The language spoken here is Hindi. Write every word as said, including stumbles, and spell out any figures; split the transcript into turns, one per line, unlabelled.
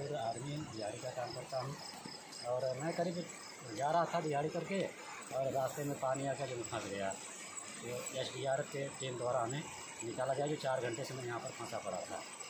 मजदूर आदमी, दिहाड़ी का काम करता हूँ। और मैं करीब जा रहा था दिहाड़ी करके और रास्ते में पानी आकर जो फंस गया। तो एस डी आर एफ के टीम द्वारा हमें निकाला गया। जो चार घंटे से मैं यहाँ पर फंसा पड़ा था।